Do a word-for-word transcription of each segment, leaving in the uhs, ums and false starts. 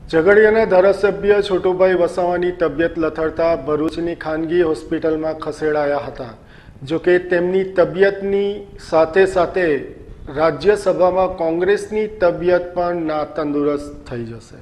ઝઘડિયાના ધારાસભ્ય છોટુભાઈ વસાવાની તબિયત લથડતા ભરૂચની ખાનગી હોસ્પિટલમાં ખસેડાયા હતા। જોકે તેમની તબિયતની સાથે સાથે રાજ્યસભામાં કોંગ્રેસની તબિયત પણ નાતંદુરસ્ત થઈ જશે।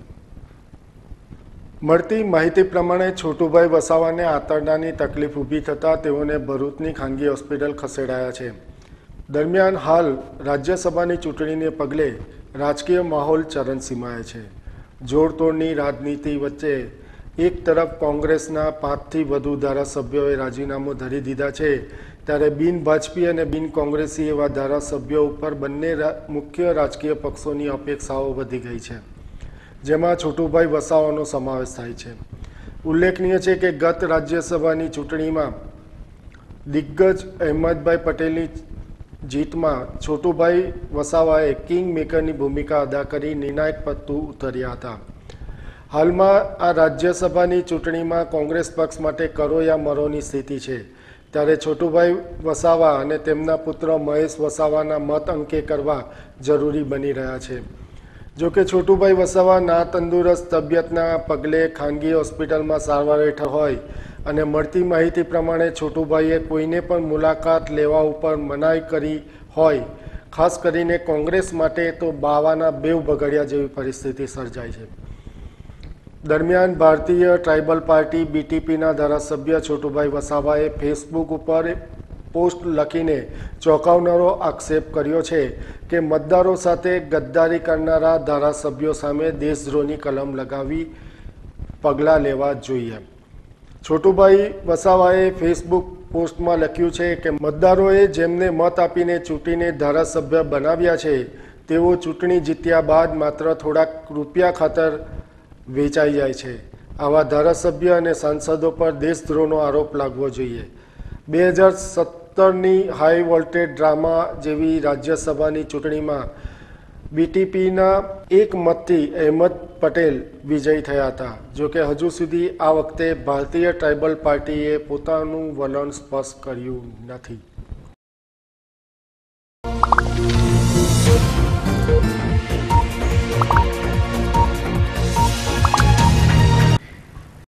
મળતી માહિતી પ્રમાણે છોટુભાઈ વસાવાને આંતરડાની તકલીફ ઊભી થતાં તેઓને ભરૂચની ખાનગી હોસ્પિટલ ખસેડાયા છે। દરમિયાન હાલ રાજ્યસભાની ચૂંટણીને પગલે રાજકીય માહોલ ચરમસીમાએ છે। જોડતોડની રાજનીતિ વચ્ચે એક તરફ કોંગ્રેસના પાંચથી વધુ ધારાસભ્યોએ રાજીનામું ધરી દીધા છે, ત્યારે બિન ભાજપી અને બિન કોંગ્રેસી એવા ધારાસભ્યો ઉપર બંને મુખ્ય રાજકીય પક્ષોની અપેક્ષાઓ વધી ગઈ છે, જેમાં છોટુભાઈ વસાવાનો સમાવેશ થાય છે। ઉલ્લેખનીય છે કે ગત રાજ્યસભાની ચૂંટણીમાં દિગ્ગજ અહેમદભાઈ પટેલની જીતમાં છોટુભાઈ વસાવાએ કિંગ મેકરની ભૂમિકા અદા કરી નિર્ણાયક પત્તું ઉતર્યા હતા। હાલમાં આ રાજ્યસભાની ચૂંટણીમાં કોંગ્રેસ પક્ષ માટે કરો યા મરોની સ્થિતિ છે, ત્યારે છોટુભાઈ વસાવા અને તેમના પુત્ર મહેશ વસાવાના મત અંકે કરવા જરૂરી બની રહ્યા છે। જોકે છોટુભાઈ વસાવા નાતંદુરસ્ત તબિયતના પગલે ખાનગી હોસ્પિટલમાં સારવાર હેઠળ હોય અને મળતી માહિતી પ્રમાણે છોટુભાઈએ કોઈને પણ મુલાકાત લેવા ઉપર મનાઈ કરી હોય। ખાસ કરીને કોંગ્રેસ માટે તો બાવાના બેવ બગડ્યા જેવી પરિસ્થિતિ સર્જાઈ છે। દરમિયાન ભારતીય ટ્રાઇબલ પાર્ટી બીટીપીના ધારાસભ્ય છોટુભાઈ વસાવાએ ફેસબુક ઉપર પોસ્ટ લખીને ચોંકાવનારો આક્ષેપ કર્યો છે કે મતદારો સાથે ગદ્દારી કરનારા ધારાસભ્યો સામે દેશદ્રોહની કલમ લગાવી પગલાં લેવા જોઈએ। છોટુભાઈ વસાવાએ ફેસબુક પોસ્ટમાં લખ્યું છે કે મતદારોએ જેમને મત આપીને ચૂંટીને ધારાસભ્ય બનાવ્યા છે તેઓ ચૂંટણી જીત્યા બાદ માત્ર થોડાક રૂપિયા ખાતર વેચાઈ જાય છે। આવા ધારાસભ્ય અને સાંસદો પર દેશદ્રોહનો આરોપ લાગવો જોઈએ। બે હજાર સત્તરની હાઈ વોલ્ટેજ ડ્રામા જેવી રાજ્યસભાની ચૂંટણીમાં બીટીપીના એક મતથી અહેમદ પટેલ વિજયી થયા હતા। જોકે હજુ સુધી આ વખતે ભારતીય ટ્રાઇબલ પાર્ટીએ પોતાનું વલણ સ્પષ્ટ કર્યું નથી।